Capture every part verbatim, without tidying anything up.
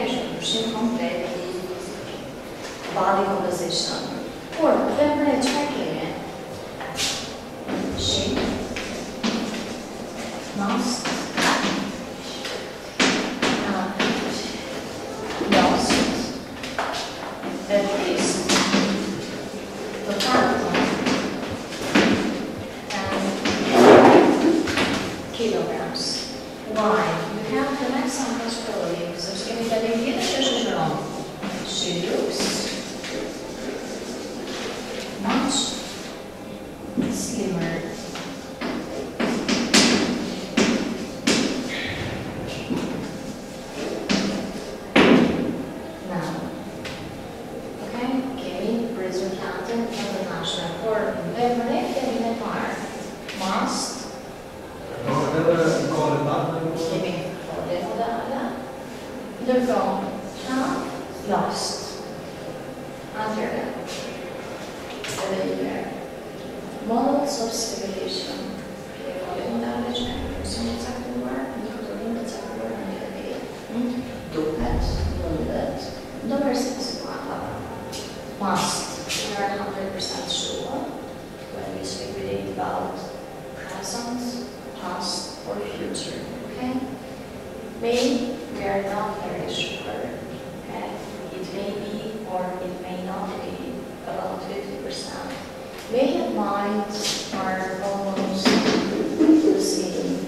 Shim complete body composition. Or when checking it, she must have lost at least the phantom and kilograms. Why? You have to make some possibility because it's going to be getting in the wrong. She looks much slimmer. Now, okay, Kevin, resultaten internationale voor Beverly in the bar. Must. Kevin, for the other. They're gone. Have lost. Under them. Models of civilization. Dupet, bullet, must. We are one hundred percent sure when we speculate about present, past, or future. Okay? Maybe we are not very sure. Okay? It may be or it may not be about fifty percent. May have minds are almost the same.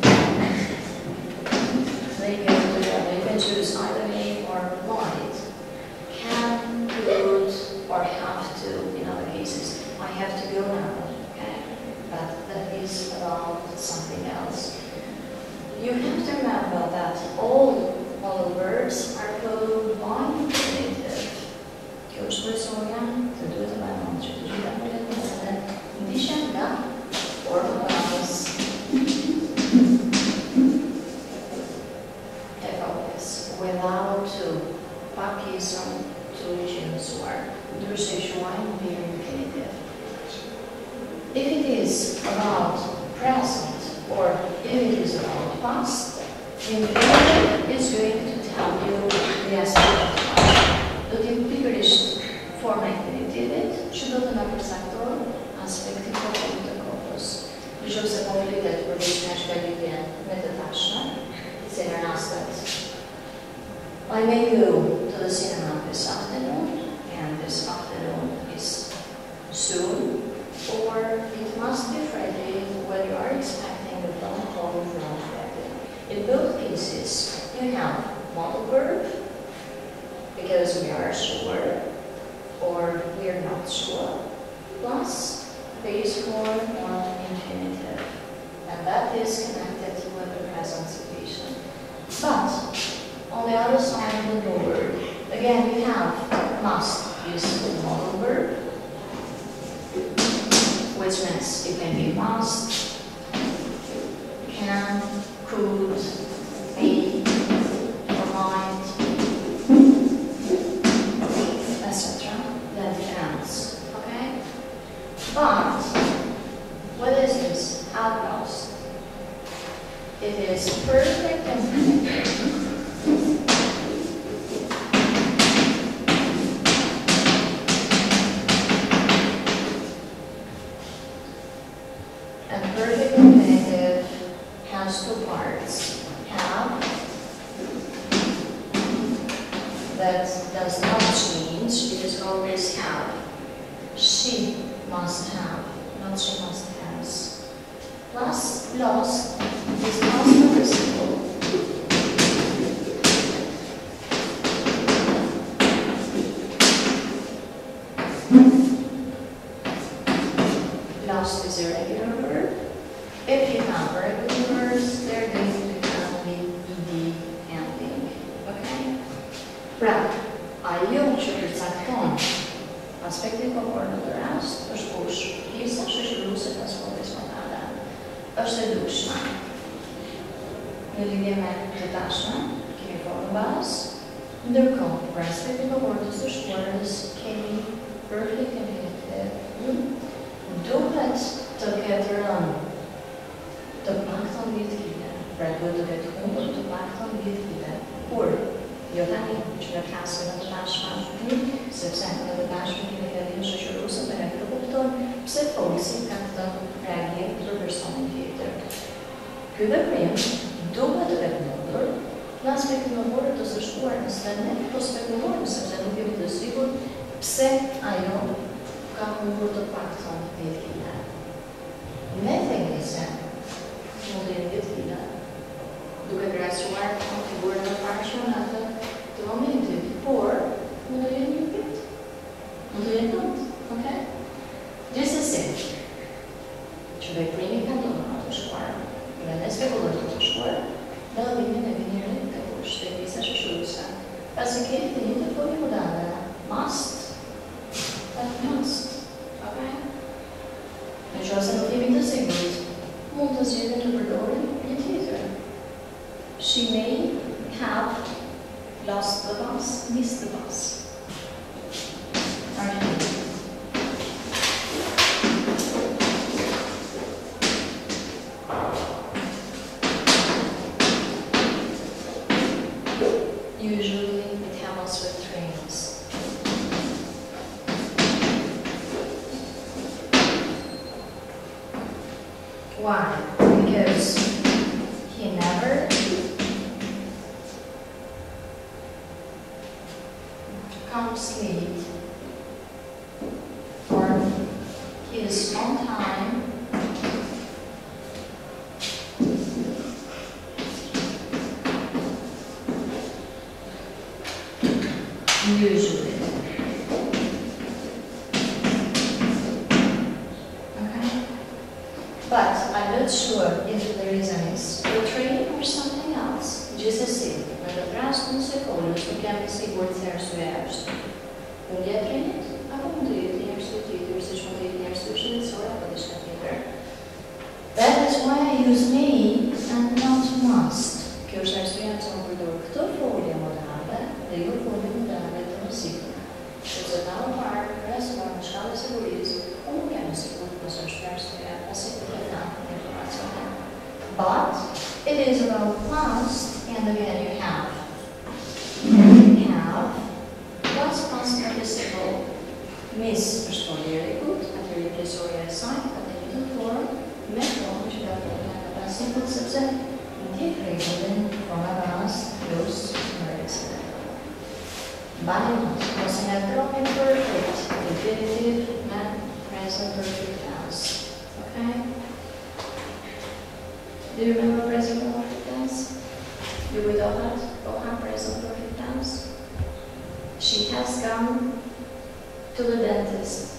They go together. You can choose either may or might. Can, could, or have to in other cases. I have to go now, okay? But that is about something else. You have to remember that all all verbs are followed by infinitive. Kursbesörjan, det är bara någon tjugotre på det sättet. Inte kända, or otherwise. F S, without to, pakism, to genusvar. Drusishuan, very infinitive. If it is about present, or if it is about past, infinitive is going to tell you the aspect of time. The typiskt forma infinitivet, tjugoåtta procent aspekty the corpus. Když se pomůžete prověřit každý meditace, similar aspects. I may go to the cinema this afternoon, and this afternoon is soon, or it must be Friday when you are expecting a phone call from Friday. In both cases, you have modal verb, because we are sure, or we are not sure, plus base form or infinitive. And that is connected with the present situation. But, on the other side of the board, again, we have must use the modal verb, which means it can be must, can, could, may, or might, et cetera. That depends. Okay? But what is this? Have lost. It is perfect infinitive. And perfect infinitive has two parts. Have, that does not change, it is always have. She must have, not she must has. Plus, lost is past participle. Lost is a regular verb. If you have regular verbs, they're going to have the ed ending. Okay? Bra. A eu četvrtsaktón. Aspekty pokorného rast, už písaš, že ľudí sa spolu smatáda. Është dušna. Nelidjeme të tashme, kemi formën bazë, ndërkohë, për aspekti pokornës të shkuarës, kemi perfect infinitive. Duhet të ketë rënë të paktën dhjetë vite, pra duhet të ketë humbur të paktën dhjetë vite, por Jo tani që në klasën në të tashme, sepse në të tashme kemi fillim shoqëruse për e të kuptojmë pse folësi ka këtë reagim për personin tjetër. Ky veprim duhet të rregulluar në aspektin mëvorë të së shkuar në stenet, po spekulojmë sepse nuk jemi të sigurt pse ajo ka humbur të paktën dhjetë kile. Me thënë se mund të jenë dhjetë kile, duke krahasuar me figurën e parshme në atë të momentit, por mund të jenë një vit, mund të jenë nëntë, okay? Gjithsesi, që veprimi ka ndodhur të shkuar, dhe ne spekulojmë të shkuar, dallimin e vinirit të pushtetisë shoqëruese. Pasi kemi të njëjtë formë modale, must, that must, okay? Në qoftë nuk jemi të sigurt, mund të zgjedhim të përdorim një tjetër. She may have lost the bus, missed the bus. Argentina. Usually it happens with trains. Why? Because he never comes late, or he is on time, usually. Okay? But I'm not sure if the reason is the train or something else. Gjithsesi, në të rastin se folës nuk jam i sigurt se arsye është humbja e trenit, apo mund të jetë një arsye tjetër, siç mund të jetë një arsye shëndetësore apo diçka tjetër. That is why I use may and not must. Kjo është arsyeja pse unë përdor këtë folje modale dhe jo folje modale të mësimit. Sepse ta më parë, krahasuar në shkallë sigurisë, unë nuk jam i sigurt nëse është arsyeja pasi të ketë informacione. But it is about must. And again, you have, you have past past participle miss është folje e rregut, atë riplesoria e saj, atë një të formë, me formë që ka formë në past simple, sepse në tjetë rregullin forma past plus mërësë. Mbani mos, ose nga throw imperfect, infinitive me present perfect tense. Okay? Do you remember present perfect tense? You would all have, all have present perfect tense. She has gone to the dentist.